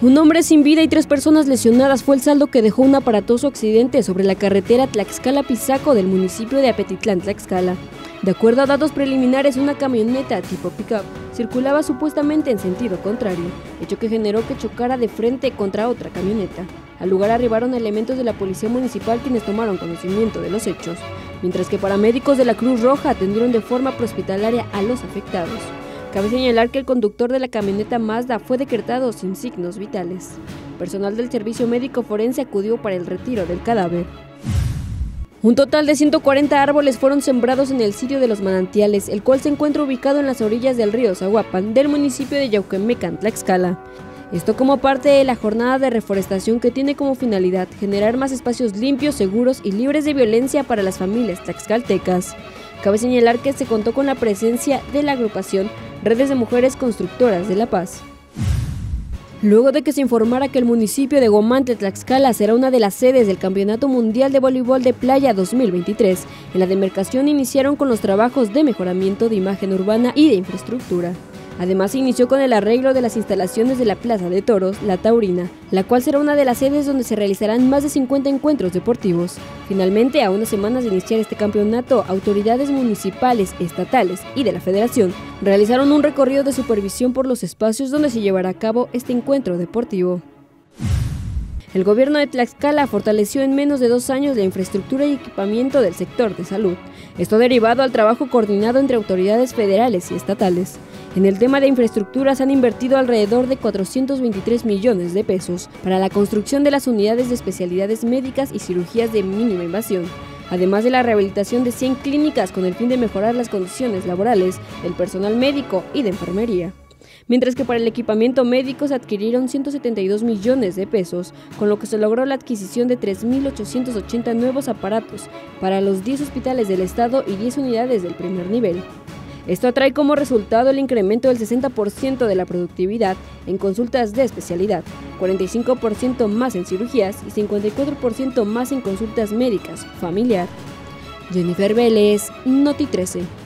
Un hombre sin vida y 3 personas lesionadas fue el saldo que dejó un aparatoso accidente sobre la carretera Tlaxcala-Pisaco del municipio de Apetitlán, Tlaxcala. De acuerdo a datos preliminares, una camioneta tipo pick-up circulaba supuestamente en sentido contrario, hecho que generó que chocara de frente contra otra camioneta. Al lugar arribaron elementos de la policía municipal quienes tomaron conocimiento de los hechos, mientras que paramédicos de la Cruz Roja atendieron de forma prehospitalaria a los afectados. Cabe señalar que el conductor de la camioneta Mazda fue decretado sin signos vitales. Personal del servicio médico forense acudió para el retiro del cadáver. Un total de 140 árboles fueron sembrados en el sitio de los manantiales, el cual se encuentra ubicado en las orillas del río Zahuapan, del municipio de Yauquemecan, Tlaxcala. Esto como parte de la jornada de reforestación que tiene como finalidad generar más espacios limpios, seguros y libres de violencia para las familias tlaxcaltecas. Cabe señalar que se contó con la presencia de la agrupación Redes de Mujeres Constructoras de la Paz. Luego de que se informara que el municipio de Guamantla, Tlaxcala, será una de las sedes del Campeonato Mundial de Voleibol de Playa 2023, en la demarcación iniciaron con los trabajos de mejoramiento de imagen urbana y de infraestructura. Además, se inició con el arreglo de las instalaciones de la Plaza de Toros, La Taurina, la cual será una de las sedes donde se realizarán más de 50 encuentros deportivos. Finalmente, a unas semanas de iniciar este campeonato, autoridades municipales, estatales y de la Federación realizaron un recorrido de supervisión por los espacios donde se llevará a cabo este encuentro deportivo. El gobierno de Tlaxcala fortaleció en menos de 2 años la infraestructura y equipamiento del sector de salud. Esto derivado al trabajo coordinado entre autoridades federales y estatales. En el tema de infraestructura se han invertido alrededor de 423 millones de pesos para la construcción de las unidades de especialidades médicas y cirugías de mínima invasión, además de la rehabilitación de 100 clínicas con el fin de mejorar las condiciones laborales del personal médico y de enfermería. Mientras que para el equipamiento médico se adquirieron 172 millones de pesos, con lo que se logró la adquisición de 3.880 nuevos aparatos para los 10 hospitales del estado y 10 unidades del primer nivel. Esto trae como resultado el incremento del 60% de la productividad en consultas de especialidad, 45% más en cirugías y 54% más en consultas médicas familiar. Jennifer Vélez, Noti 13.